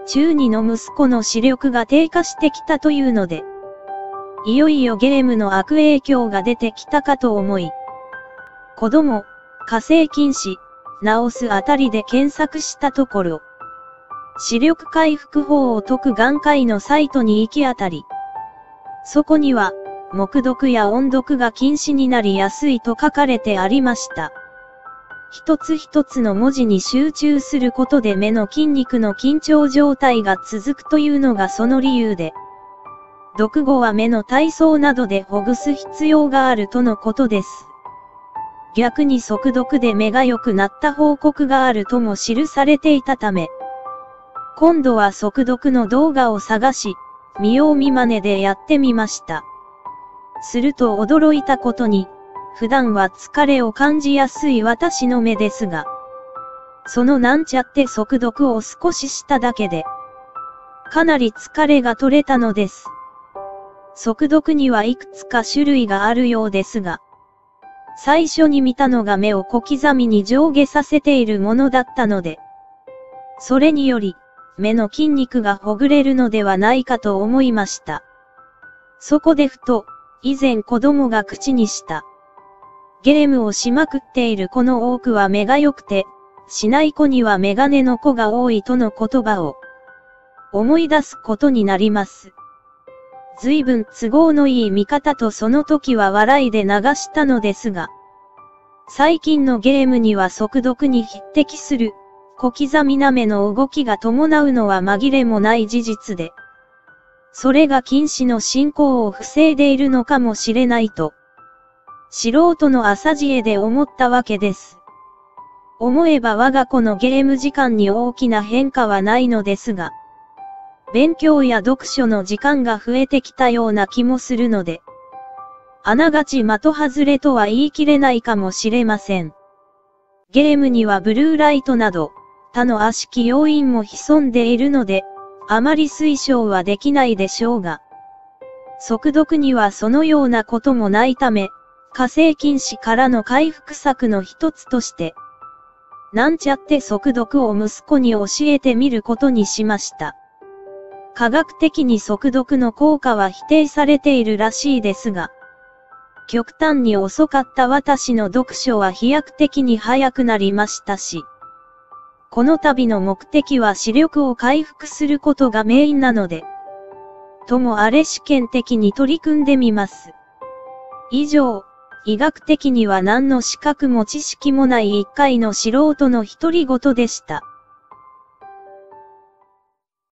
中2の息子の視力が低下してきたというので、いよいよゲームの悪影響が出てきたかと思い、子供、火星禁止、治すあたりで検索したところ、視力回復法を解く眼科医のサイトに行き当たり、そこには、黙読や音読が禁止になりやすいと書かれてありました。一つ一つの文字に集中することで目の筋肉の緊張状態が続くというのがその理由で、読後は目の体操などでほぐす必要があるとのことです。逆に速読で目が良くなった報告があるとも記されていたため、今度は速読の動画を探し、見よう見まねでやってみました。すると驚いたことに、普段は疲れを感じやすい私の目ですが、そのなんちゃって速読を少ししただけで、かなり疲れが取れたのです。速読にはいくつか種類があるようですが、最初に見たのが目を小刻みに上下させているものだったので、それにより、目の筋肉がほぐれるのではないかと思いました。そこでふと、以前子供が口にした。ゲームをしまくっている子の多くは目が良くて、しない子にはメガネの子が多いとの言葉を思い出すことになります。随分都合のいい見方とその時は笑いで流したのですが、最近のゲームには速読に匹敵する小刻みな目の動きが伴うのは紛れもない事実で、それが近視の進行を防いでいるのかもしれないと、素人の浅知恵で思ったわけです。思えば我が子のゲーム時間に大きな変化はないのですが、勉強や読書の時間が増えてきたような気もするので、あながち的外れとは言い切れないかもしれません。ゲームにはブルーライトなど、他の悪しき要因も潜んでいるので、あまり推奨はできないでしょうが、速読にはそのようなこともないため、火星禁止からの回復策の一つとして、なんちゃって速読を息子に教えてみることにしました。科学的に速読の効果は否定されているらしいですが、極端に遅かった私の読書は飛躍的に早くなりましたし、この度の目的は視力を回復することがメインなので、ともあれ試験的に取り組んでみます。以上、医学的には何の資格も知識もない一回の素人の独り言でした。